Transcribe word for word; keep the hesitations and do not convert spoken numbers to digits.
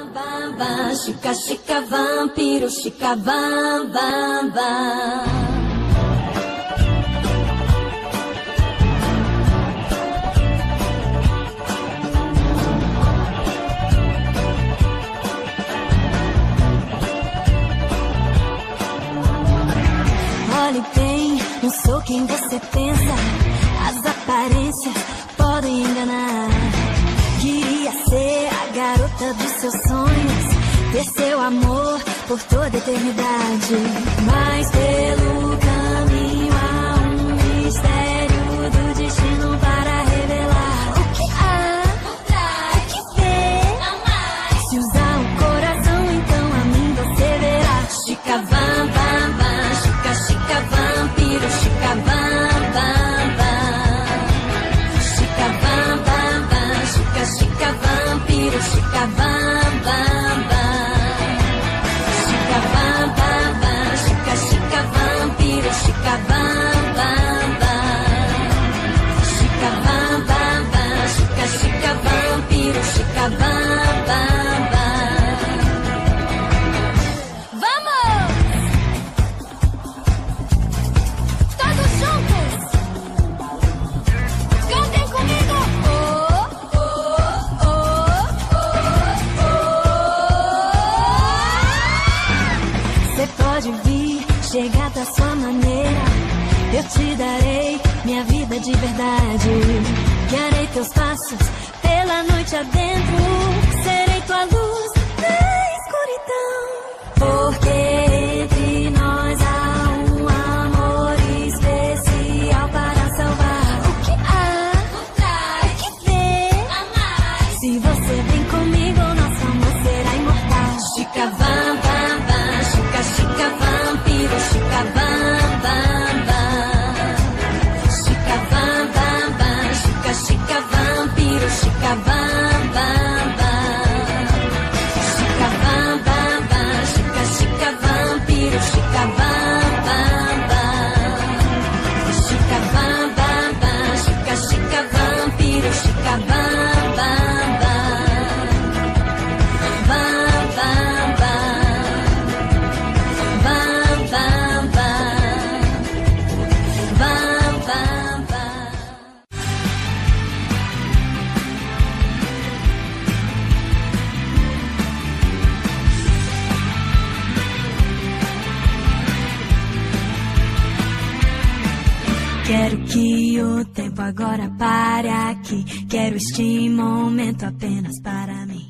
bam, bam, chica, chica, vampiro, chica, bam, bam, bam. Olhe bem, não sou quem você pensa. As aparências podem enganar. Queria ser a garota dos seus sonhos, ter seu amor por toda a eternidade. Mas pelo caminho há um mistério do destino para revelar. O que há por trás, o que vê, amar. Se usar o coração, então a mim você verá. Chica, bam, bam, bam, chica, chica, vampiro, chica, bam, bam, bam. Chica, bam, bam, bam, chica, chica, vampiro, chica, bam, bam, bam. Chica, bam, bam, bam, chica, chica, vampiro, chica, bam, bam, bam. Chica, bam, bam, bam, chica, chica, vampiro, chica, bam, bam, bam. Pode vir, chegar da sua maneira. Eu te darei minha vida de verdade. Guiarei teus passos pela noite adentro. Serei tua luz na escuridão. Porque entre nós há um amor especial para salvar. O que há por trás, o que vê, amar. Se você vem comigo, nosso amor será imortal. Chica, bam, bam, bam, chica, chica, vampiro, chica, bam, bam, bam. Chica, bam, bam, bam, chica, chica, vampiro, chica, bam, bam, bam. Chica, bam, bam, bam, chica, chica, vampiro, chica, bam, bam, bam. Chica, bam, bam, bam, chica, chica, vampiro, chica, bam, bam, bam. Bam, bam, bam. Bam, bam, bam. Bam, bam, bam. Quero que o tempo agora pare aqui. Quero este momento apenas para mim.